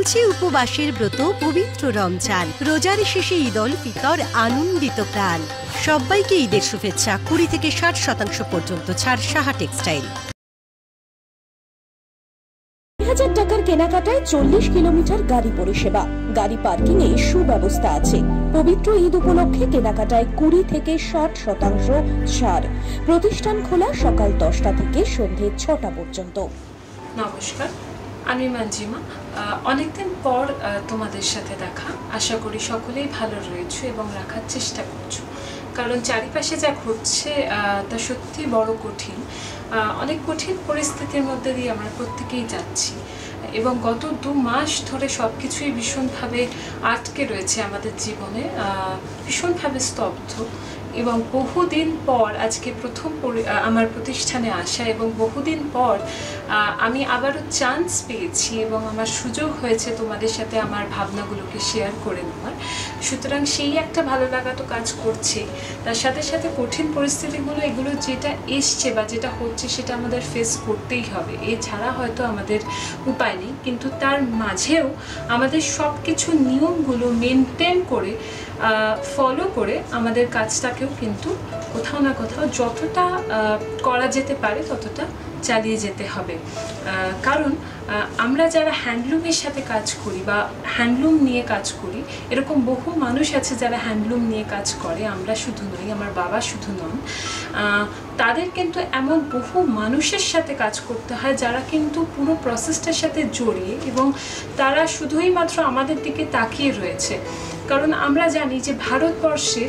চলছে উপবাসের ব্রত পবিত্র রমজান। রোজার শেষে ঈদ উল ফিতর, আনন্দিত প্রাণ। সবাইকে ঈদের শুভেচ্ছা। 20 থেকে 60% পর্যন্ত ছাড় সাহা টেক্সটাইল। 1000 টাকার কেনাকাটায় 40 কিলোমিটার গাড়ি পরিষেবা, গাড়ি পার্কিং এ সুব্যবস্থা আছে। পবিত্র ঈদ উপলক্ষে কেনাকাটায় 20 থেকে 60% ছাড়। প্রতিষ্ঠান খোলা সকাল 10টা থেকে সন্ধ্যে 6টা পর্যন্ত। নমস্কার, আমি মঞ্জিমা। অনেকদিন পর তোমাদের সাথে দেখা। আশা করি সকলেই ভালো রয়েছো এবং রাখার চেষ্টা করছো, কারণ চারিপাশে যা ঘটছে তা সত্যি বড় কঠিন। অনেক কঠিন পরিস্থিতির মধ্যে দিয়ে আমরা প্রত্যেকেই যাচ্ছি এবং গত 2 মাস ধরে সব কিছুই ভীষণভাবে আটকে রয়েছে আমাদের জীবনে, ভীষণভাবে স্তব্ধ। এবং বহুদিন পর আজকে প্রথম আমার প্রতিষ্ঠানে আসা এবং বহুদিন পর আমি আবারও চান্স পেয়েছি এবং আমার সুযোগ হয়েছে তোমাদের সাথে আমার ভাবনাগুলোকে শেয়ার করে নেওয়ার। সুতরাং সেই একটা ভালো লাগা তো কাজ করছে, তার সাথে সাথে কঠিন পরিস্থিতিগুলো এগুলো যেটা এসছে বা যেটা হচ্ছে সেটা আমাদের ফেস করতেই হবে, এছাড়া হয়তো আমাদের উপায় নেই। কিন্তু তার মাঝেও আমাদের সব কিছু নিয়মগুলো মেনটেন করে ফলো করে আমাদের কাজটাকেও কিন্তু কোথাও না কোথাও যতটা করা যেতে পারে ততটা চালিয়ে যেতে হবে। কারণ আমরা যারা হ্যান্ডলুমের সাথে কাজ করি বা হ্যান্ডলুম নিয়ে কাজ করি, এরকম বহু মানুষ আছে যারা হ্যান্ডলুম নিয়ে কাজ করে। আমরা শুধু নই, আমার বাবা শুধু নন, তাদের কিন্তু এমন বহু মানুষের সাথে কাজ করতে হয় যারা কিন্তু পুরো প্রসেসটার সাথে জড়িয়ে এবং তারা শুধুই মাত্র আমাদের দিকে তাকিয়ে রয়েছে। কারণ আমরা জানি যে ভারতবর্ষের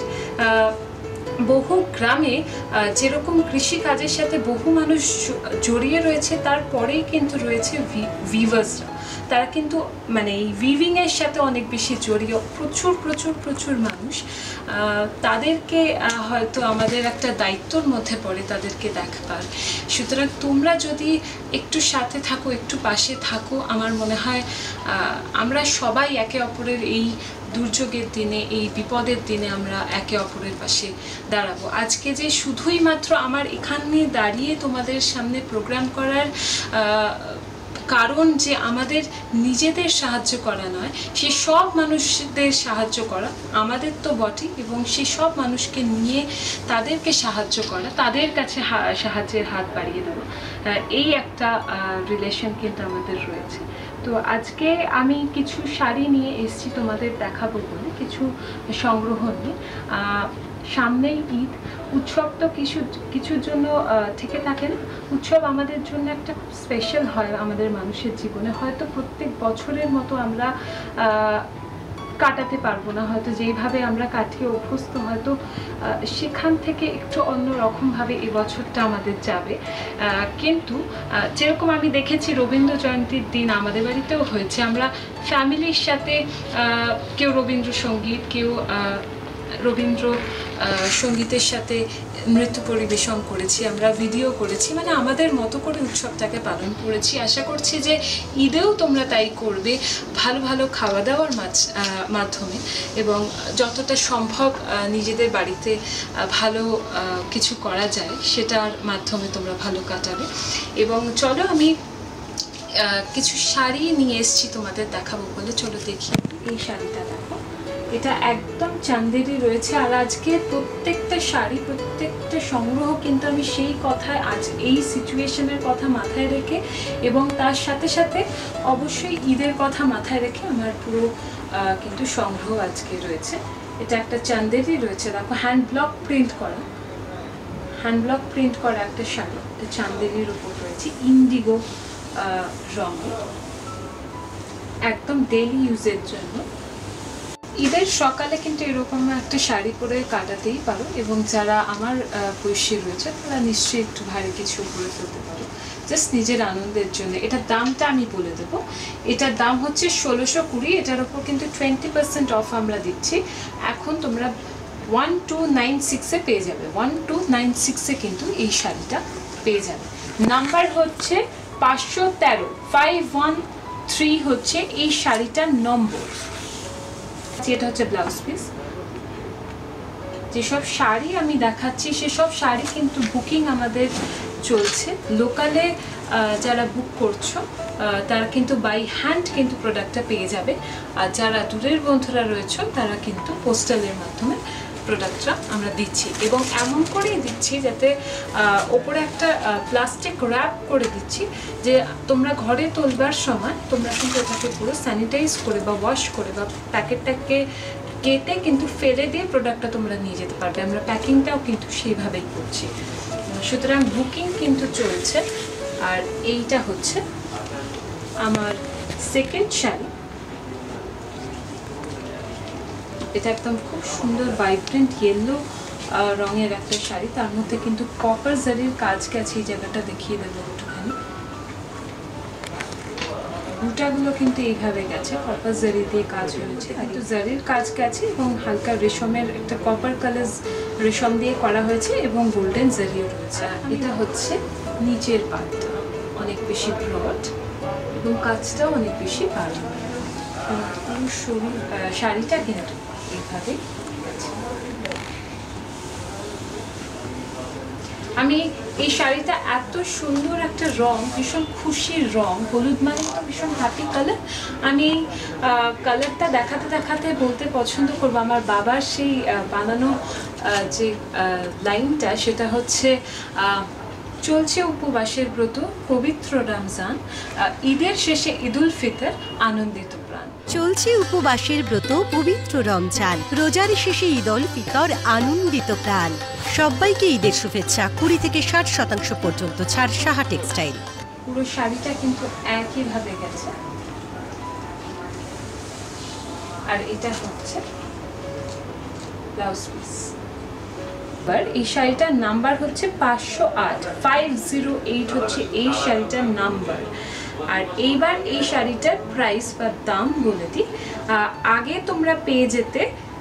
বহু গ্রামে যেরকম কৃষিকাজের সাথে বহু মানুষ জড়িয়ে রয়েছে, তারপরেই কিন্তু রয়েছে ভিভার্সরা। তারা কিন্তু মানে এই উইভিংয়ের সাথে অনেক বেশি জড়িয়ে প্রচুর প্রচুর প্রচুর মানুষ। তাদেরকে হয়তো আমাদের একটা দায়িত্বর মধ্যে পড়ে তাদেরকে দেখবার। সুতরাং তোমরা যদি একটু সাথে থাকো, একটু পাশে থাকো, আমার মনে হয় আমরা সবাই একে অপরের এই দুর্যোগের দিনে, এই বিপদের দিনে আমরা একে অপরের পাশে দাঁড়াবো। আজকে যে শুধুই মাত্র আমার এখানে দাঁড়িয়ে তোমাদের সামনে প্রোগ্রাম করার কারণ যে আমাদের নিজেদের সাহায্য করা নয়, সে সব মানুষদের সাহায্য করা আমাদের তো বটেই, এবং সে সব মানুষকে নিয়ে তাদেরকে সাহায্য করা, তাদের কাছে সাহায্যের হাত বাড়িয়ে দেওয়া, এই একটা রিলেশন কিন্তু আমাদের রয়েছে। তো আজকে আমি কিছু শাড়ি নিয়ে এসেছি তোমাদের দেখাবো বলে, কিছু সংগ্রহ নিয়ে। সামনেই ঈদ, উৎসব তো কিছুর জন্য থেকে থাকে না। উৎসব আমাদের জন্য একটা স্পেশাল হয় আমাদের মানুষের জীবনে। হয়তো প্রত্যেক বছরের মতো আমরা কাটাতে পারবো না, হয়তো যেইভাবে আমরা কাটিয়ে অভ্যস্ত, হয়তো সেখান থেকে একটু অন্যরকমভাবে এই বছরটা আমাদের যাবে। কিন্তু যেরকম আমি দেখেছি রবীন্দ্র জয়ন্তীর দিন আমাদের বাড়িতেও হয়েছে, আমরা ফ্যামিলির সাথে কেউ রবীন্দ্রসঙ্গীত, কেউ রবীন্দ্র সঙ্গীতের সাথে নৃত্য পরিবেশন করেছি, আমরা ভিডিও করেছি, মানে আমাদের মতো করে উৎসবটাকে পালন করেছি। আশা করছি যে ঈদেও তোমরা তাই করবে, ভালো ভালো খাওয়া দাওয়ার মাধ্যমে এবং যতটা সম্ভব নিজেদের বাড়িতে ভালো কিছু করা যায় সেটার মাধ্যমে তোমরা ভালো কাটাবে। এবং চলো আমি কিছু শাড়ি নিয়ে এসেছি তোমাদের দেখাবো বলে, চলো দেখি। এই শাড়িটা দেখো, এটা একদম চান্দেরি রয়েছে। আর আজকে প্রত্যেকটা শাড়ি, প্রত্যেকটা সংগ্রহ কিন্তু আমি সেই কথায়, আজ এই সিচুয়েশনের কথা মাথায় রেখে এবং তার সাথে সাথে অবশ্যই ঈদের কথা মাথায় রেখে আমার পুরো কিন্তু সংগ্রহ আজকে রয়েছে। এটা একটা চান্দেরি রয়েছে, দেখো হ্যান্ড ব্লক প্রিন্ট করা একটা শাড়ি, এটা চান্দেরির উপর রয়েছে, ইন্ডিগো রঙে, একদম ডেইলি ইউজের জন্য। ঈদের সকালে কিন্তু এরকম একটা শাড়ি পরে কাটাতেই পারো, এবং যারা আমার বয়সী রয়েছে তারা নিশ্চয়ই একটু ভারী কিছু পরে ফেলতে পারো, জাস্ট নিজের আনন্দের জন্য। এটার দামটা আমি বলে দেবো, এটার দাম হচ্ছে 1620। এটার ওপর কিন্তু 20% অফ আমরা দিচ্ছি। এখন তোমরা 1296-এ পেয়ে যাবে, 1296-এ কিন্তু এই শাড়িটা পেয়ে যাবে। নাম্বার হচ্ছে 513, 513 হচ্ছে এই শাড়িটার নম্বর। এটা হচ্ছে ব্লাউজ পিস। যেসব শাড়ি আমি দেখাচ্ছি সেসব শাড়ি কিন্তু বুকিং আমাদের চলছে। লোকালে যারা বুক করছো তারা কিন্তু বাই হ্যান্ড কিন্তু প্রোডাক্টটা পেয়ে যাবে। আর যারা দূরের বন্ধুরা রয়েছে তারা কিন্তু পোস্টালের মাধ্যমে প্রোডাক্টটা আমরা দিচ্ছি, এবং এমন করেই দিচ্ছি যাতে ওপরে একটা প্লাস্টিক র্যাপ করে দিচ্ছি, যে তোমরা ঘরে তোলবার সময় তোমরা কিন্তু ওটাকে পুরো স্যানিটাইজ করে বা ওয়াশ করে বা প্যাকেটটাকে কেটে কিন্তু ফেলে দিয়ে প্রোডাক্টটা তোমরা নিয়ে যেতে পারবে। আমরা প্যাকিংটাও কিন্তু সেইভাবেই করছি। সুতরাং বুকিং কিন্তু চলছে। আর এইটা হচ্ছে আমার সেকেন্ড শাড়ি। এটা একদম খুব সুন্দর ভাইব্রেন্ট ইয়েলো রঙের একটা শাড়ি, তার মধ্যে কিন্তু কপার জারির কাজ গেছে। এই জায়গাটা দেখিয়ে দেবো একটুখানি। বুটাগুলো কিন্তু এইভাবে গেছে, কপার জারি দিয়ে কাজ হয়েছে, কিন্তু জারির কাজ গেছে এবং হালকা রেশমের একটা কপার কালার রেশম দিয়ে করা হয়েছে এবং গোল্ডেন জারিও রয়েছে। এটা হচ্ছে নিচের পাটটা অনেক বেশি ব্রড এবং কাজটাও অনেক বেশি ভালো। পুরো শরীর শাড়িটা কিন্তু এইভাবে গেছে। আমি এই শাড়িটা এত সুন্দর একটা রং, ভীষণ খুশির রং, হলুদ মানে তো ভীষণ হ্যাপি কালার। আমি এই কালারটা দেখাতে দেখাতে বলতে পছন্দ করবো আমার বাবার সেই বানানো যে লাইনটা, সেটা হচ্ছে চলছে উপবাসের ব্রত, পবিত্র রমজান, ঈদের শেষে ঈদুল ফিতর, আনন্দিত প্রাণ। চলছে উপবাসের ব্রত, পবিত্র রমজান, রোজার শেষে ঈদুল ফিতর, আনন্দিত প্রাণ। সবাইকে ঈদের শুভেচ্ছা। 20 থেকে 60% পর্যন্ত ছাড় সাহা টেক্সটাইল। পুরো শাড়িটা কিন্তু একইভাবে গেছে। আর এটা হচ্ছে ব্লাউজ পিস। এই শাড়িটার নাম্বার হচ্ছে 508, 508 হচ্ছে এই শাড়িটার নাম্বার। আর এইবার এই শাড়িটার প্রাইস বা দাম বলে দিই। আগে তোমরা পেয়ে যেতে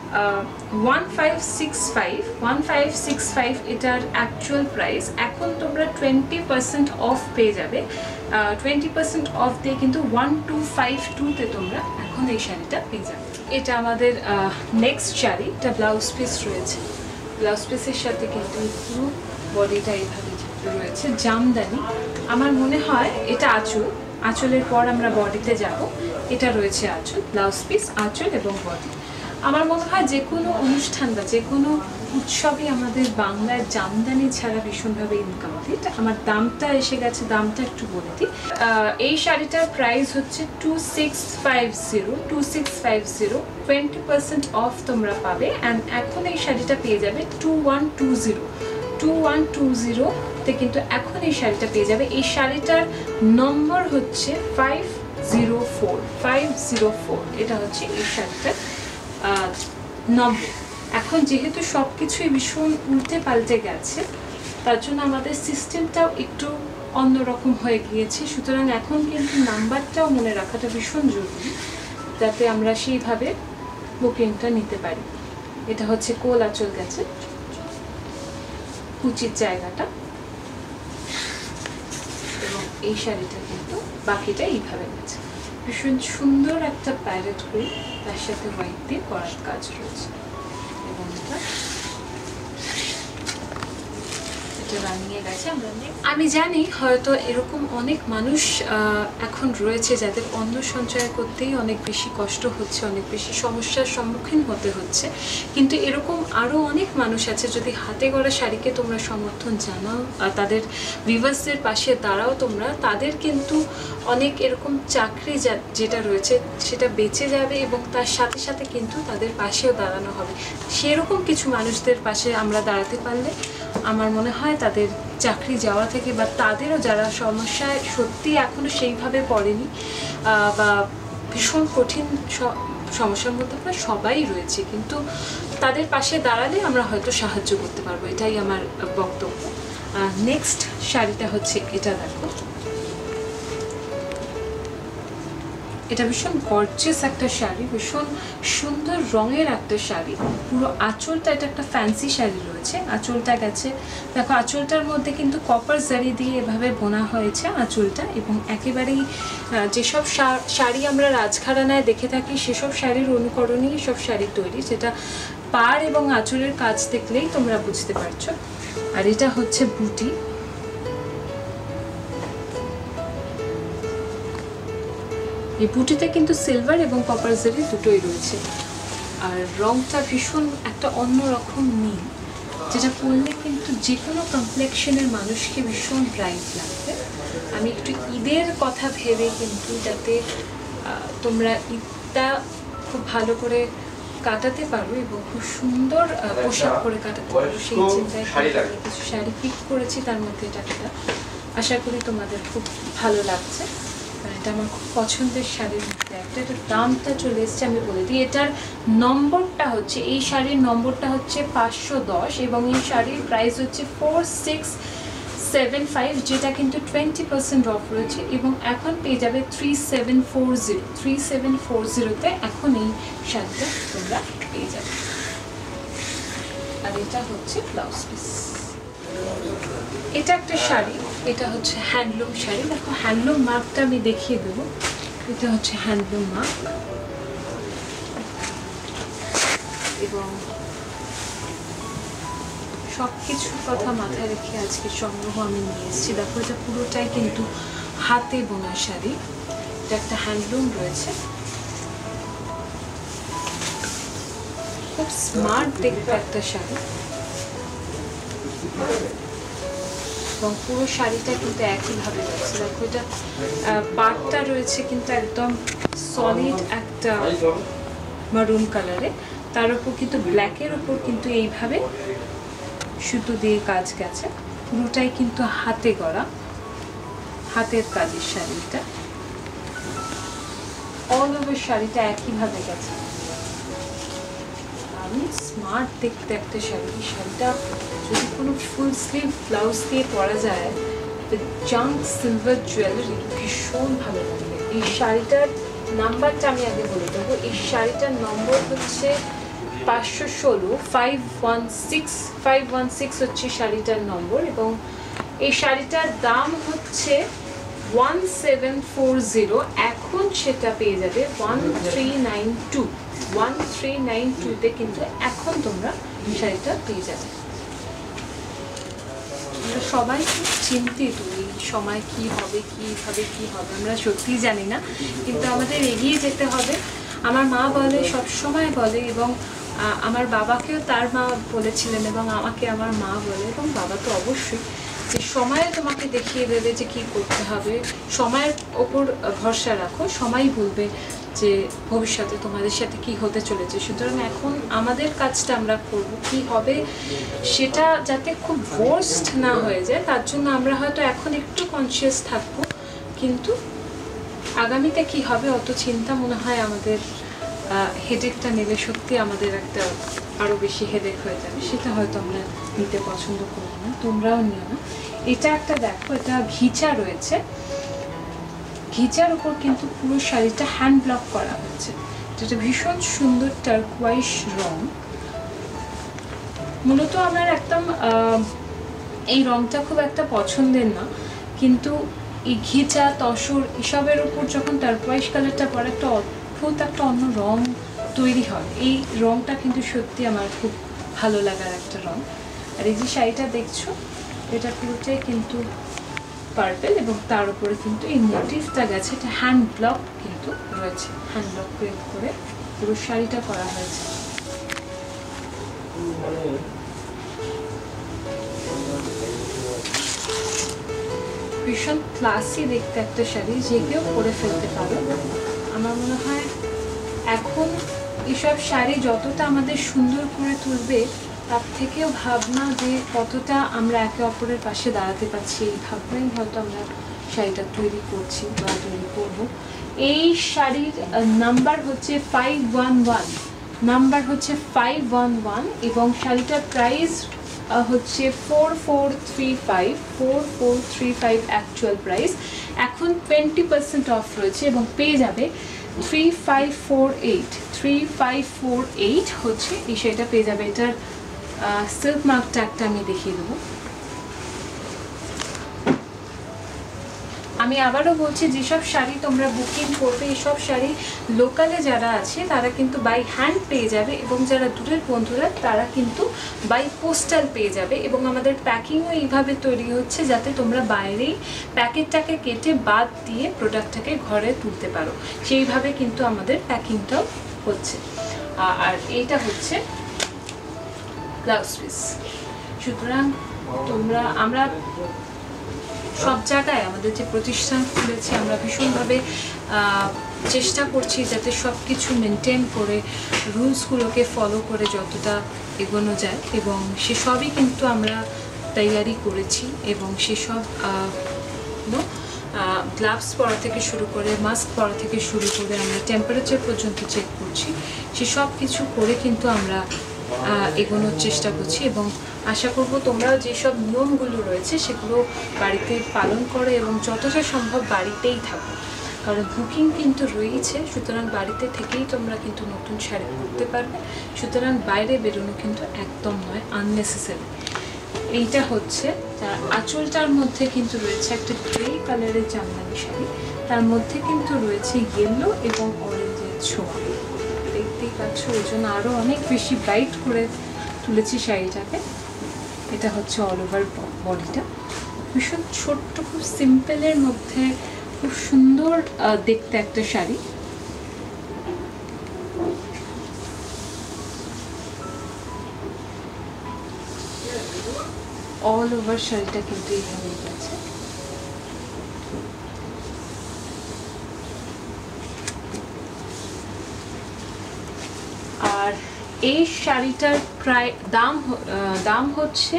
1565 এটার অ্যাকচুয়াল প্রাইস। এখন তোমরা 20% অফ পেয়ে যাবে। 20% অফ দিয়ে কিন্তু 1252-তে তোমরা এখন এই শাড়িটা পেয়ে যাবে। এটা আমাদের নেক্সট শাড়ি। এটা ব্লাউজ পিস রয়েছে। ব্লাউজ পিসের সাথে কিন্তু পুরো বডিটা এইভাবে রয়েছে জামদানি। আমার মনে হয় এটা আঁচলের পর আমরা বডিতে যাব। এটা রয়েছে আঁচল, ব্লাউজ পিস, আঁচল এবং বডি। আমার মনে হয় যে কোনো অনুষ্ঠান বা যে কোনো উৎসবে আমাদের বাংলার জামদানি ছাড়া ভীষণভাবে ইনকমপ্লিট। আমার দামটা এসে গেছে, দামটা একটু বলে দিই। এই শাড়িটার প্রাইস হচ্ছে 2650। 20% অফ তোমরা পাবে। অ্যান্ড এখন এই শাড়িটা পেয়ে যাবে 2120-তে কিন্তু এখন এই শাড়িটা পেয়ে যাবে। এই শাড়িটার নম্বর হচ্ছে 504। এটা হচ্ছে এই শাড়িটার নম্বর। এখন যেহেতু সব কিছুই ভীষণ উল্টে পাল্টে গেছে, তার জন্য আমাদের সিস্টেমটাও একটু অন্যরকম হয়ে গিয়েছে। সুতরাং এখন কিন্তু নাম্বারটাও মনে রাখাটা ভীষণ জরুরি, যাতে আমরা সেইভাবে বুকিংটা নিতে পারি। এটা হচ্ছে কোল আঁচল গেছে, কুচির জায়গাটা, এবং এই শাড়িটা কিন্তু বাকিটা এইভাবে গেছে। ভীষণ সুন্দর একটা প্যারেট গ্রিন, তার সাথে হোয়াইট দিয়ে করার কাজ রয়েছে। এবং এটা রানিয়ে গেছে। আমি জানি হয়তো এরকম অনেক মানুষ এখন রয়েছে যাদের অন্ন সঞ্চয় করতেই অনেক বেশি কষ্ট হচ্ছে, অনেক বেশি সমস্যার সম্মুখীন হতে হচ্ছে। কিন্তু এরকম আরও অনেক মানুষ আছে, যদি হাতে গড়া শাড়িকে তোমরা সমর্থন জানাও, তাদের ভিউয়ার্সদের পাশে দাঁড়াও তোমরা, তাদের কিন্তু অনেক এরকম চাকরি যেটা রয়েছে সেটা বেঁচে যাবে এবং তার সাথে সাথে কিন্তু তাদের পাশেও দাঁড়ানো হবে। সেরকম কিছু মানুষদের পাশে আমরা দাঁড়াতে পারলে আমার মনে হয় তাদের চাকরি যাওয়া থেকে, বা তাদেরও যারা সমস্যায় সত্যি এখনও সেইভাবে পড়েনি বা ভীষণ কঠিন সমস্যার মধ্যে আমরা সবাই রয়েছে, কিন্তু তাদের পাশে দাঁড়ালে আমরা হয়তো সাহায্য করতে পারবো। এটাই আমার বক্তব্য। নেক্সট শাড়িটা হচ্ছে এটা। দেখো, এটা ভীষণ গর্জিয়াস একটা শাড়ি, ভীষণ সুন্দর রঙের একটা শাড়ি। পুরো আঁচলটা, এটা একটা ফ্যান্সি শাড়ি রয়েছে। আঁচলটা গেছে, দেখো আঁচলটার মধ্যে কিন্তু কপার জারি দিয়ে এভাবে বোনা হয়েছে আঁচলটা, এবং একেবারেই যেসব শাড়ি আমরা রাজঘরানায় দেখে থাকি সেসব শাড়ির অনুকরণেই সব শাড়ি তৈরি, যেটা পাড় এবং আঁচলের কাজ দেখলেই তোমরা বুঝতে পারছো। আর এটা হচ্ছে বুটি। এই বুটিতে কিন্তু সিলভার এবং কপার জারি দুটোই রয়েছে। আর রংটা ভীষণ একটা অন্যরকম নীল, যেটা পরলে কিন্তু যে কোনো কমপ্লেক্সনের মানুষকে ভীষণ ব্রাইট লাগবে। আমি একটু ঈদের কথা ভেবে কিন্তু যাতে তোমরা ঈদটা খুব ভালো করে কাটাতে পারো এবং খুব সুন্দর পোশাক পরে কাটাতে পারো সেই চিন্তায় কিছু শাড়ি পিক করেছি। তার মধ্যে এটা একটা আশা করি তোমাদের খুব ভালো লাগছে, কারণ এটা আমার খুব পছন্দের শাড়ির মধ্যে একটা। এটার দামটা চলে এসছে, আমি বলে দিই। এটার নম্বরটা হচ্ছে, এই শাড়ির নম্বরটা হচ্ছে 510 এবং এই শাড়ির প্রাইস হচ্ছে 4675, যেটা কিন্তু 20% অফ রয়েছে এবং এখন পেয়ে যাবে 3740-3740-তে এখন এই শাড়িটা তোমরা পেয়ে যাবে। আর এটা হচ্ছে ব্লাউজ পিস। এটা একটা শাড়ি, এটা হচ্ছে হ্যান্ডলুম শাড়ি। দেখো হ্যান্ডলুম মার্কটা আমি দেখিয়ে দেবো। এটা হচ্ছে হ্যান্ডলুম মার্ক এবং সব কিছুর কথা মাথায় রেখে আজকে সংগ্রহ আমি নিয়ে এসেছি। দেখো এটা পুরোটাই কিন্তু হাতে বোনা শাড়ি। এটা একটা হ্যান্ডলুম রয়েছে, খুব স্মার্ট দেখতে একটা শাড়ি এবং পুরো শাড়িটা কিন্তু একইভাবে রয়েছে। দেখো এটা পাড়টা রয়েছে কিন্তু একদম সলিড একটা মারুন কালারে, তার উপর কিন্তু ব্ল্যাকের উপর কিন্তু এইভাবে সুতো দিয়ে কাজ গেছে। পুরোটাই কিন্তু হাতে গড়া, হাতের কাজের শাড়িটা। অল ওভার শাড়িটা একইভাবে গেছে। আমি স্মার্ট দেখতে একটা শাড়ি। শাড়িটা যদি কোনো ফুল স্লিভ ব্লাউজ দিয়ে পরা যায়, জাঙ্ক সিলভার জুয়েলারি, ভীষণ ভালো লাগবে। এই শাড়িটার নাম্বারটা আমি আগে বলে দেবো। এই শাড়িটার নম্বর হচ্ছে 516 হচ্ছে শাড়িটার নম্বর এবং এই শাড়িটার দাম হচ্ছে 1740। এখন সেটা পেয়ে যাবে 1392-তে কিন্তু এখন তোমরা শাড়িটা পেয়ে যাবে। আমরা সবাই খুব চিন্তিত এই সময় কি হবে আমরা সত্যিই জানি না, কিন্তু আমাদের এগিয়ে যেতে হবে। আমার মা বলে, সবসময় বলে এবং আমার বাবাকেও তার মা বলেছিলেন এবং আমাকে আমার মা বলে এবং বাবা তো অবশ্যই, যে সময় তোমাকে দেখিয়ে দেবে যে কি করতে হবে। সময়ের ওপর ভরসা রাখো, সময় বলবে যে ভবিষ্যতে তোমাদের সাথে কি হতে চলেছে। সুতরাং এখন আমাদের কাজটা আমরা করব, কি হবে সেটা যাতে খুব ওয়ার্স্ট না হয়ে যায়, তার জন্য আমরা হয়তো এখন একটু কনসিয়াস থাকবো, কিন্তু আগামীতে কি হবে অত চিন্তা মনে হয় আমাদের হেডেকটা নিলে সত্যি আমাদের একটা আরও বেশি হেডেক হয়ে যাবে। সেটা হয়তো আমরা নিতে পছন্দ করব না, তোমরাও নিও না। এটা একটা দেখো, এটা ঘিচা রয়েছে, ঘিচার উপর কিন্তু পুরো শাড়িটা হ্যান্ড ব্লক করা হয়েছে। এটা ভীষণ সুন্দর টার্কোয়াইশ রং। মূলত আমার একদম এই রংটা খুব একটা পছন্দের না, কিন্তু এই ঘিচা তসর এসবের উপর যখন টার্কোয়াইশ কালারটা পরে একটা অদ্ভুত একটা অন্য রং তৈরি হয়। এই রংটা কিন্তু সত্যি আমার খুব ভালো লাগার একটা রং। আর এই যে শাড়িটা দেখছো, এটা পুরোটাই কিন্তু পার্পল এবং তার উপরে কিন্তু এই মোটিভটা গেছে। এটা হ্যান্ড ব্লক কিন্তু রয়েছে, হ্যান্ড ব্লক প্রিন্ট করে পুরো শাড়িটা করা হয়েছে। ভীষণ ক্লাসি দেখতে একটা শাড়ি, যে কেউ পরে ফেলতে পারো। আমার মনে হয় এখন এসব শাড়ি যতটা আমাদের সুন্দর করে তুলবে, তার থেকেও ভাবনা যে কতটা আমরা একে অপরের পাশে দাঁড়াতে পারছি, এই ভাবনাই হয়তো আমরা শাড়িটা তৈরি করছি বা তৈরি করবো। এই শাড়ির নাম্বার হচ্ছে 511 এবং শাড়িটার প্রাইস হচ্ছে 4435 অ্যাকচুয়াল প্রাইস। এখন 20% অফ রয়েছে এবং পেয়ে যাবে 3548 হচ্ছে এই শাড়িটা পেয়ে যাবে। এটার সিল্ক মার্কটা একটা আমি দেখিয়ে দেবো। আমি আবারও বলছি, যেসব শাড়ি তোমরা বুকিং করবে এসব শাড়ি লোকালে যারা আছে তারা কিন্তু বাই হ্যান্ড পেয়ে যাবে, এবং যারা দূরের বন্ধুরা তারা কিন্তু বাই পোস্টাল পেয়ে যাবে। এবং আমাদের প্যাকিংও এইভাবে তৈরি হচ্ছে যাতে তোমরা বাইরেই প্যাকেটটাকে কেটে বাদ দিয়ে প্রোডাক্টটাকে ঘরে তুলতে পারো, সেইভাবে কিন্তু আমাদের প্যাকিংটাও হচ্ছে। আর এইটা হচ্ছে ব্লাউজ পিস। সুতরাং আমরা সব জায়গায় আমাদের যে প্রতিষ্ঠান খুলেছি আমরা ভীষণভাবে চেষ্টা করছি যাতে সব কিছু মেনটেন করে রুলসগুলোকে ফলো করে যতটা এগোনো যায়, এবং সেসবই কিন্তু আমরা তৈরি করেছি। এবং সেসব গ্লাভস পরা থেকে শুরু করে মাস্ক পরা থেকে শুরু করে আমরা টেম্পারেচার পর্যন্ত চেক করছি, সেসব কিছু করে কিন্তু আমরা এগোনোর চেষ্টা করছি। এবং আশা করব তোমরা যেসব নিয়মগুলো রয়েছে সেগুলো বাড়িতে পালন করে এবং যতটা সম্ভব বাড়িতেই থাকো, কারণ বুকিং কিন্তু রয়েছে। সুতরাং বাড়িতে থেকেই তোমরা কিন্তু নতুন শাড়ি পরতে পারবে। সুতরাং বাইরে বেরোনো কিন্তু একদম নয়, আননেসেসারি। এইটা হচ্ছে আঁচলটার মধ্যে কিন্তু রয়েছে একটা গ্রে কালারের জামদানি শাড়ি, তার মধ্যে কিন্তু রয়েছে ইয়েলো এবং অরেঞ্জের ছোঁয়া। দেখতেই পাচ্ছ, ওই জন্য আরও অনেক বেশি ব্রাইট করে তুলেছি শাড়িটাকে। এটা হচ্ছে অল ওভার বডিটা, ভীষণ ছোট্ট, খুব সিম্পলের মধ্যে খুব সুন্দর দেখতে একটা শাড়ি। অল ওভার শাড়িটা কিন্তু এইভাবে গেছে। আর এই শাড়িটার প্রায় দাম হচ্ছে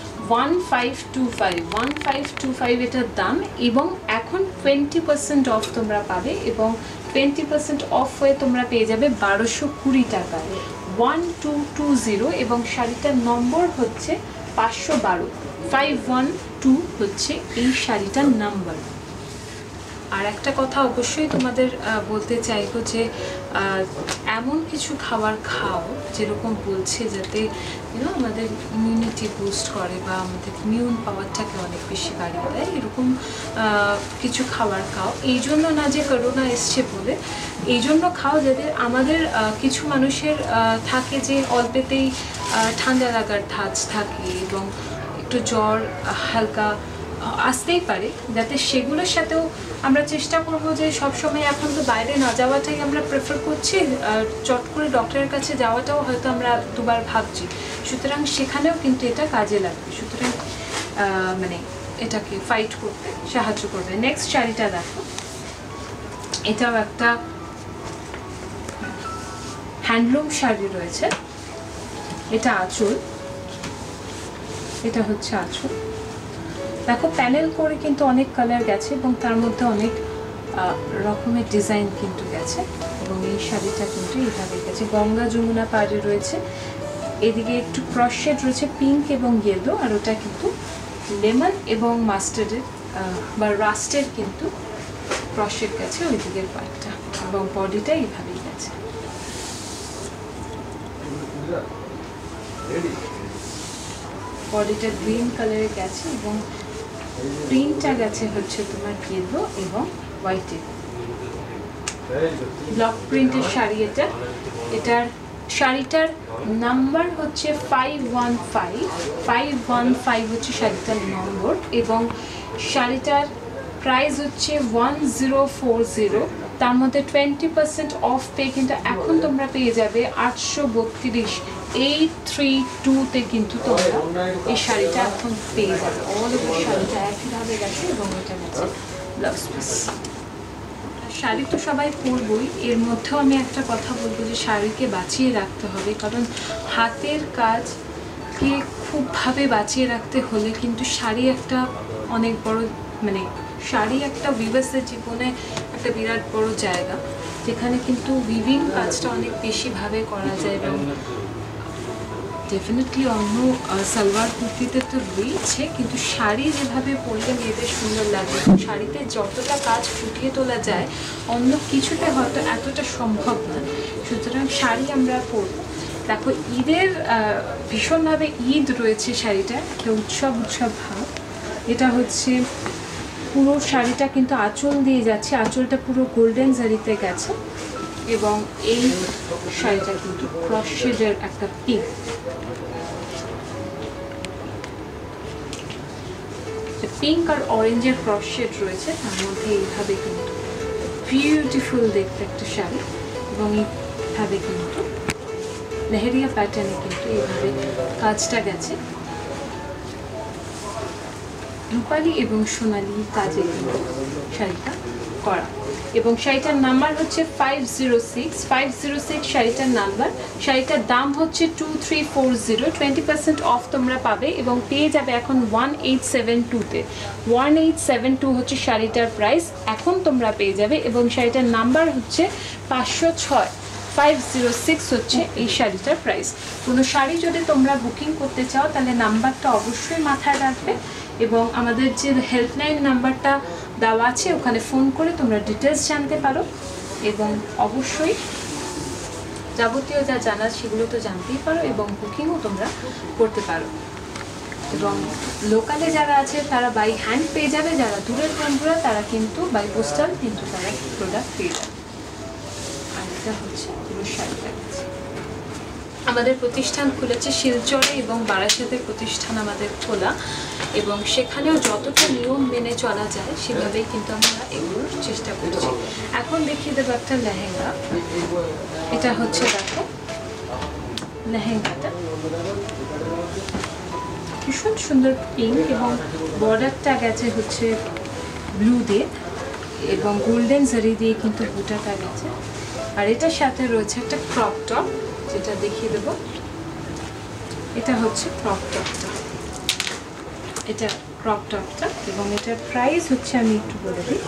1525 এটার দাম, এবং এখন 20% অফ তোমরা পাবে, এবং 20% অফ হয়ে তোমরা পেয়ে যাবে 1220 টাকায় 1220। এবং শাড়িটার নম্বর হচ্ছে 512, 512 হচ্ছে এই শাড়িটার নাম্বার। আর একটা কথা অবশ্যই তোমাদের বলতে চাইবো যে এমন কিছু খাবার খাও যেরকম বলছে যাতে আমাদের ইমিউনিটি বুস্ট করে বা আমাদের ইমিউন পাওয়ারটাকে অনেক বেশি বাড়িয়ে দেয়, এরকম কিছু খাবার খাও। এই জন্য না যে করোনা এসছে বলে, এই জন্য খাও যাদের আমাদের কিছু মানুষের থাকে যে অল্পেতেই ঠান্ডা লাগার ধাঁচ থাকে এবং একটু জ্বর হালকা আসতেই পারে, যাতে সেগুলোর সাথেও আমরা চেষ্টা করবো যে সবসময় এখন তো বাইরে না যাওয়াটাই আমরা প্রেফার করছি, চট করে ডক্টরের কাছে যাওয়াটাও হয়তো আমরা দুবার ভাবছি। সুতরাং সেখানেও কিন্তু এটা কাজে লাগবে। সুতরাং মানে এটাকে ফাইট করতে সাহায্য করবে। নেক্সট শাড়িটা দেখো, এটাও একটা হ্যান্ডলুম শাড়ি রয়েছে। এটা আঁচল, এটা হচ্ছে আঁচল। দেখো প্যানেল করে কিন্তু অনেক কালার গেছে এবং তার মধ্যে অনেক রকমের ডিজাইন কিন্তু গেছে, এবং এই শাড়িটা কিন্তু এইভাবে গেছে। গঙ্গা যমুনা পাড়ে রয়েছে, এদিকে একটু ক্রস শেড রয়েছে পিঙ্ক এবং ইয়েলো, আর ওটা কিন্তু লেমন এবং মাস্টার্ডের বা রাস্টের কিন্তু ক্রস শেড গেছে ওই দিকের পার্টটা, এবং বডিটা এইভাবেই গেছে। বডিটা গ্রিন কালারে গেছে এবং প্রিন্টটা গেছে হচ্ছে তোমার ইয়েলো এবং হোয়াইটে, ব্লক প্রিন্টের শাড়ি এটা। এটার শাড়িটার নাম্বার হচ্ছে 515 হচ্ছে শাড়িটার নম্বর, এবং শাড়িটার প্রাইস হচ্ছে 1040। তার মধ্যে 20% অফ পেয়ে কিন্তু এখন তোমরা পেয়ে যাবে 832 832-তে কিন্তু তোমরা এই শাড়িটা এখন পেয়ে যাবে। অল ওভার শাড়িটা একইভাবে গেছে এবং এটা গেছে ব্লাউজ পিস। শাড়ি তো সবাই পরবই, এর মধ্যেও আমি একটা কথা বলবো যে শাড়িকে বাঁচিয়ে রাখতে হবে, কারণ হাতের কাজকে খুবভাবে বাঁচিয়ে রাখতে হলে কিন্তু শাড়ি একটা অনেক বড় শাড়ি একটা উইভার্সের জীবনে একটা বিরাট বড় জায়গা, যেখানে কিন্তু উইভিং কাজটা অনেক বেশিভাবে করা যায়। এবং ডেফিনেটলি অন্য সালোয়ার কুর্তিতে তো রয়েছে, কিন্তু শাড়ি যেভাবে পরলে মেয়েদের সুন্দর লাগে, শাড়িতে যতটা কাজ ফুটিয়ে তোলা যায় অন্য কিছুতে হয়তো এতটা সম্ভব না। সুতরাং শাড়ি আমরা পরবো। দেখো ঈদের ভীষণভাবে ঈদ রয়েছে শাড়িটা, একটা উৎসব ভাব। এটা হচ্ছে পুরো শাড়িটা কিন্তু আঁচল দিয়ে যাচ্ছে, আঁচলটা পুরো গোল্ডেন জারিতে গেছে এবং এই শাড়িটা কিন্তু ক্রস শেডের একটা পিঙ্ক, পিঙ্ক আর অরেঞ্জের ক্রস শেড রয়েছে, তার মধ্যে এইভাবে কিন্তু বিউটিফুল দেখতে একটা শাড়ি এবং এইভাবে কিন্তু লেহেরিয়া প্যাটার্নে কিন্তু এইভাবে কাজটা গেছে, রূপালি এবং সোনালি কাজে কিন্তু শাড়িটা করা এবং শাড়িটার নাম্বার হচ্ছে 506 শাড়িটার নাম্বার। শাড়িটার দাম হচ্ছে 2340, 20% অফ তোমরা পাবে এবং পেয়ে যাবে এখন 1872-তে। 1872 হচ্ছে শাড়িটার প্রাইস, এখন তোমরা পেয়ে যাবে এবং শাড়িটার নাম্বার হচ্ছে 506, 506 হচ্ছে এই শাড়িটার প্রাইস। কোনো শাড়ি যদি তোমরা বুকিং করতে চাও তাহলে নাম্বারটা অবশ্যই মাথায় রাখবে এবং আমাদের যে হেল্পলাইন নাম্বারটা দেওয়া আছে ওখানে ফোন করে তোমরা ডিটেলস জানতে পারো এবং অবশ্যই যাবতীয় যা জানার সেগুলো তো জানতেই পারো এবং বুকিংও তোমরা করতে পারো এবং লোকালে যারা আছে তারা বাই হ্যান্ড পেয়ে যাবে, যারা দূরের বন্ধুরা তারা কিন্তু বাই পোস্টাল কিন্তু তারা প্রোডাক্ট পেয়ে যাবে। আর এটা হচ্ছে পুরো শাড়িটা। আমাদের প্রতিষ্ঠান খুলেছে শিলচরে এবং বারাসাতের প্রতিষ্ঠান আমাদের খোলা এবং সেখানেও যতটা নিয়ম মেনে চলা যায় সেভাবেই কিন্তু আমরা এগুলোর চেষ্টা করছি। এখন দেখিয়ে দেবো একটা লেহেঙ্গা, এটা হচ্ছে দেখো লেহেঙ্গাটা ভীষণ সুন্দর পিঙ্ক এবং বর্ডারটা গেছে হচ্ছে ব্লু দিয়ে এবং গোল্ডেন জারি দিয়ে কিন্তু বুটাটা গেছে আর এটার সাথে রয়েছে একটা ক্রপ টপ যেটা দেখিয়ে দেবো, এটা হচ্ছে ক্রপ টপটা, এটা ক্রপ টপটা এবং এটার প্রাইস হচ্ছে আমি একটু বলে দিই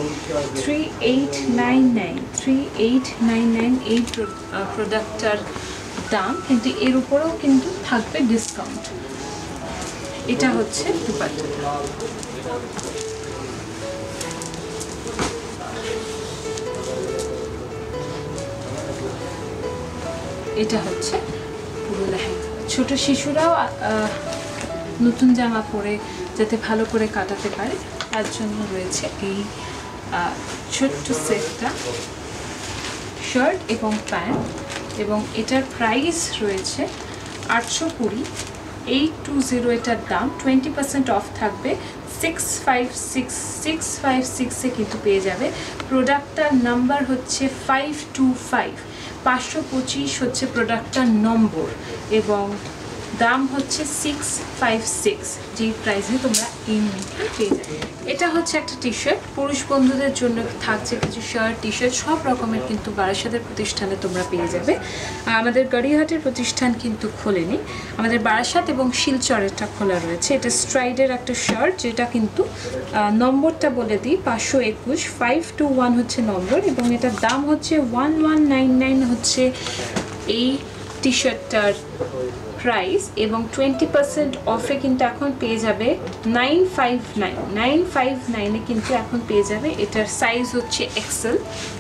3899 এই প্রোডাক্টটার দাম, কিন্তু এর উপরেও কিন্তু থাকবে ডিসকাউন্ট। এটা হচ্ছে দুপাট্টাটা, এটা হচ্ছে পুরো লেহেঙ্গা। ছোট শিশুরাও নতুন জামা পরে যাতে ভালো করে কাটাতে পারে তার জন্য রয়েছে এই ছোট্ট সেটটা, শার্ট এবং প্যান্ট এবং এটার প্রাইস রয়েছে 820, 820 এটার দাম, 20% অফ থাকবে 656 কিন্তু পেয়ে যাবে। প্রোডাক্টটার নাম্বার হচ্ছে 525, 525 হচ্ছে প্রোডাক্টটার নম্বর এবং দাম হচ্ছে 656, যেই প্রাইসে তোমরা এই মুহূর্তে পেয়ে যাবে। এটা হচ্ছে একটা টি শার্ট, পুরুষ বন্ধুদের জন্য থাকছে কিছু শার্ট টি শার্ট সব রকমের কিন্তু বারাসাতের প্রতিষ্ঠানে তোমরা পেয়ে যাবে। আমাদের গড়িয়াহাটের প্রতিষ্ঠান কিন্তু খোলেনি, আমাদের বারাসাত এবং শিলচরেরটা খোলা রয়েছে। এটা স্ট্রাইডের একটা শার্ট যেটা কিন্তু নম্বরটা বলে দিই 521, 521 হচ্ছে নম্বর এবং এটার দাম হচ্ছে 1199 হচ্ছে এই টি শার্টটার প্রাইস এবং 20% অফে কিন্তু এখন পেয়ে যাবে 959 কিন্তু এখন পেয়ে যাবে। এটার সাইজ হচ্ছে এক্সেল,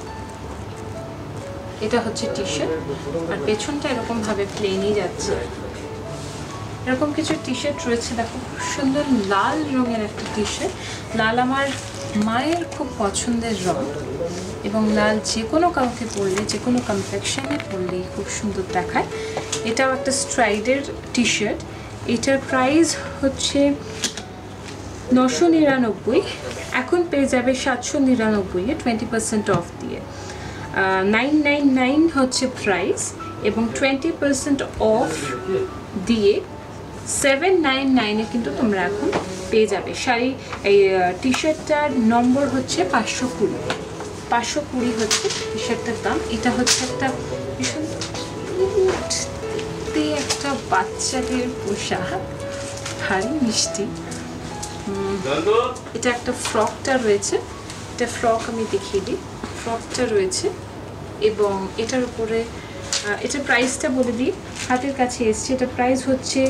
এটা হচ্ছে টি শার্ট আর পেছনটা এরকম ভাবে প্লেনই যাচ্ছে। এরকম কিছু টি শার্ট রয়েছে, দেখো খুব সুন্দর লাল রঙের একটা টি শার্ট, লাল আমার মায়ের খুব পছন্দের রং এবং লাল যে কোনো কাউকে পরলে যে কোনো কমপ্লেকশনে পরলেই খুব সুন্দর দেখায়। এটাও একটা স্ট্রাইডের টি শার্ট, এটার প্রাইস হচ্ছে 999, এখন পেয়ে যাবে 799 20% অফ দিয়ে। 999 হচ্ছে প্রাইস এবং 20% অফ দিয়ে 799 কিন্তু তোমরা এখন পেয়ে যাবে। শাড়ি এই টি শার্টটার নম্বর হচ্ছে 520 হচ্ছে টি শার্টটার দাম। এটা হচ্ছে একটা ভীষণ একটা বাচ্চাদের পোশাক, ভারী মিষ্টি। এটা একটা ফ্রকটা রয়েছে, এটা ফ্রক আমি দেখিয়ে দিই, ফ্রকটা রয়েছে এবং এটার উপরে এটার প্রাইসটা বলে দিই, হাতের কাছে এসছে। এটা প্রাইস হচ্ছে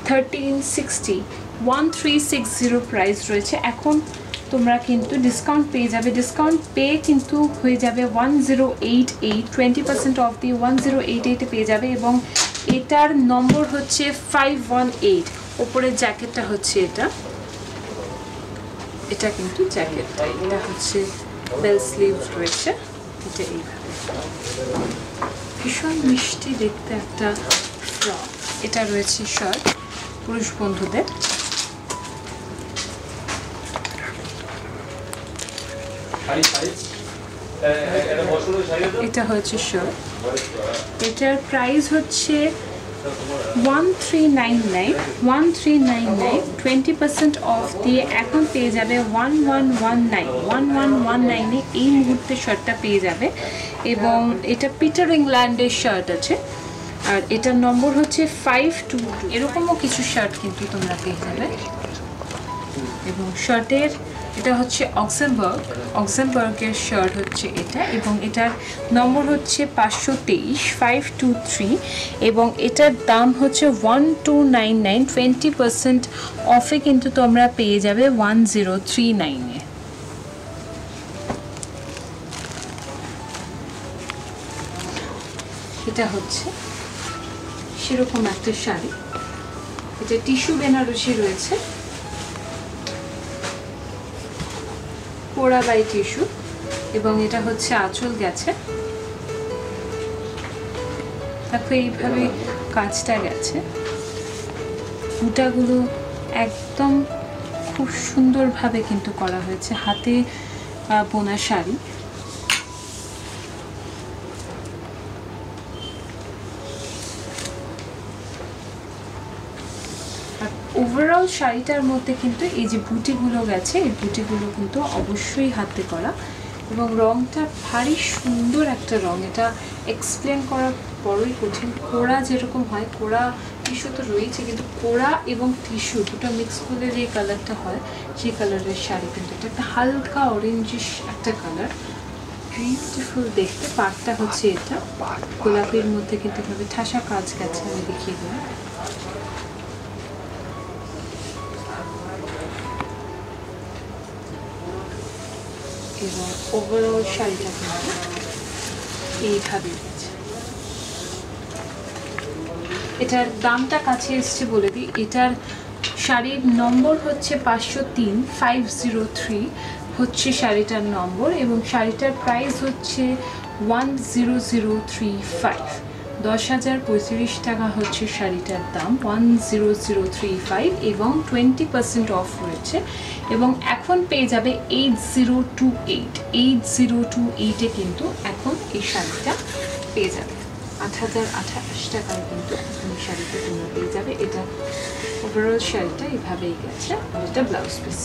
1360 প্রাইস রয়েছে। এখন তোমরা কিন্তু ডিসকাউন্ট পেয়ে যাবে, ডিসকাউন্ট পেয়ে কিন্তু হয়ে যাবে 1088, 20% অফ দিয়ে 1088 পেয়ে যাবে এবং এটার নম্বর হচ্ছে 518। ওপরের জ্যাকেটটা হচ্ছে এটা, এটা কিন্তু জ্যাকেটটা, এটা হচ্ছে বেল স্লিভ রয়েছে, এটা এইভাবে ভীষণ মিষ্টি দেখতে একটা ফ্রক। এটা রয়েছে শার্ট পুরুষ বন্ধুদের। এটা হচ্ছে শার্ট, এটার প্রাইস হচ্ছে 1399 20% অফ দিয়ে এখন পেয়ে যাবে 1119 এই মুহূর্তে শার্টটা পেয়ে যাবে। এবং এটা পিটার ইংল্যান্ডের শার্ট আছে, আর এটার নম্বর হচ্ছে 522। এরকমও কিছু শার্ট কিন্তু তোমরা পেয়ে যাবে। এবং শার্টের এটা হচ্ছে অক্সেমবার্গের শার্ট হচ্ছে এটা, এবং এটার নম্বর হচ্ছে 523 এবং এটার দাম হচ্ছে 1299। 20% অফে কিন্তু তোমরা পেয়ে যাবে 1039-এ। এটা হচ্ছে সেরকম একটা শাড়ি, এটা টিস্যু বেনারসি রয়েছে, কোড়া বাই টিস্যু, এবং এটা হচ্ছে আঁচল গেছে, দেখো এইভাবে কাজটা গেছে, বুটাগুলো একদম খুব সুন্দরভাবে কিন্তু করা হয়েছে, হাতে বোনা শাড়ি। ওভারঅল শাড়িটার মধ্যে কিন্তু এই যে বুটিগুলো গেছে, এই বুটিগুলো কিন্তু অবশ্যই হাতে করা, এবং রংটা ভারী সুন্দর একটা রং। এটা এক্সপ্লেন করা বড়ই কঠিন। কোড়া যেরকম হয়, কোড়া টিস্যু তো রয়েছে, কিন্তু কোড়া এবং টিস্যু দুটো মিক্স করলে যে কালারটা হয় সেই কালারের শাড়ি কিন্তু এটা একটা হালকা অরেঞ্জিশ একটা কালার, বিউটিফুল দেখতে। পাটটা হচ্ছে এটা গোলাপের মধ্যে কিন্তু এভাবে ঠাসা কাজ গেছে, আমি দেখিয়ে দিলাম। এবং ওভারঅল শাড়িটা কিন্তু এইভাবে গেছে। এটার দামটা কাছে এসছে বলে দিই, এটার শাড়ির নম্বর হচ্ছে 503 হচ্ছে শাড়িটার নম্বর, এবং শাড়িটার প্রাইস হচ্ছে 10035। 10,035 টাকা হচ্ছে শাড়িটার দাম, 10035, এবং 20% অফ রয়েছে। এবং এখন পেয়ে যাবে 8028-এ কিন্তু এখন এই শাড়িটা পেয়ে যাবে 8,028 টাকায় কিন্তু এখন এই শাড়িটা তোমরা পেয়ে যাবে। এটা ওভারঅল শাড়িটা এইভাবেই গেছে, আর এটা ব্লাউজ পিস।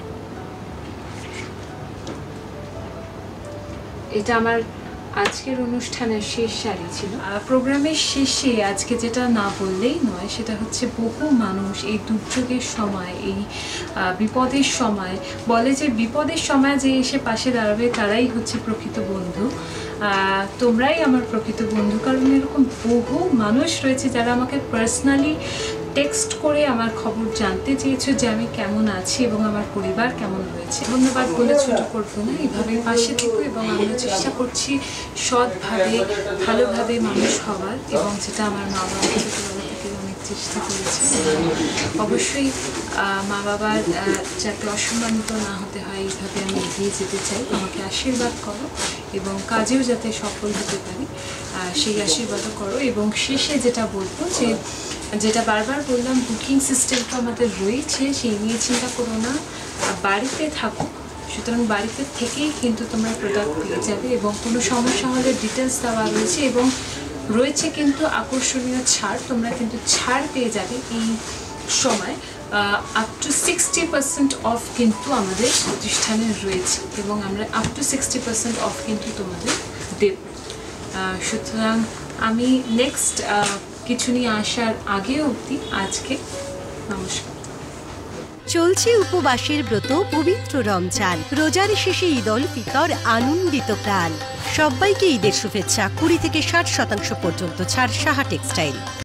এটা আমার আজকের অনুষ্ঠানের শেষ শাড়ি ছিল। প্রোগ্রামের শেষে আজকে যেটা না বললেই নয় সেটা হচ্ছে বহু মানুষ এই দুর্যোগের সময়, এই বিপদের সময় বলে যে বিপদের সময় যে এসে পাশে দাঁড়াবে তারাই হচ্ছে প্রকৃত বন্ধু। তোমরাই আমার প্রকৃত বন্ধু, কারণ এরকম বহু মানুষ রয়েছে যারা আমাকে পার্সোনালি টেক্সট করে আমার খবর জানতে চেয়েছো যে আমি কেমন আছি এবং আমার পরিবার কেমন রয়েছে। ধন্যবাদ বলে ছোট করবো না, এইভাবে পাশে থেকো, এবং আমরা চেষ্টা করছি সৎভাবে ভালোভাবে মানুষ হওয়ার, এবং যেটা আমার মা বাবা ছোটোবেলা থেকে অনেক চেষ্টা করেছে। অবশ্যই মা বাবার যাতে অসম্মানিত না হতে হয় এইভাবে আমি এগিয়ে যেতে চাই। আমাকে আশীর্বাদ করো এবং কাজেও যাতে সফল হতে পারি সেই আশীর্বাদও করো। এবং শেষে যেটা বলবো যে যেটা বারবার বললাম, বুকিং সিস্টেম তো আমাদের রয়েছে, সেই নিয়ে চিন্তা করো না, বাড়িতে থাকো, সুতরাং বাড়িতে থেকেই কিন্তু তোমরা প্রোডাক্ট পেয়ে যাবে। এবং কোনো সমস্যা হলে ডিটেলস দেওয়া রয়েছে, এবং রয়েছে কিন্তু আকর্ষণীয় ছাড়, তোমরা কিন্তু ছাড় পেয়ে যাবে এই সময়। আপ টু 60% অফ কিন্তু আমাদের প্রতিষ্ঠানে রয়েছে, এবং আমরা আপ টু 60% অফ কিন্তু তোমাদের দেব। সুতরাং আমি নেক্সট কিছু নিয়ে আসার আগে অবধি আজকে নমস্কার। চলছে উপবাসের ব্রত, পবিত্র রমজান। রোজার শেষে ঈদ উল ফিতর, আনন্দিত প্রাণ। সবাইকে ঈদের শুভেচ্ছা। 20 থেকে 60% পর্যন্ত ছাড় সাহা টেক্সটাইল।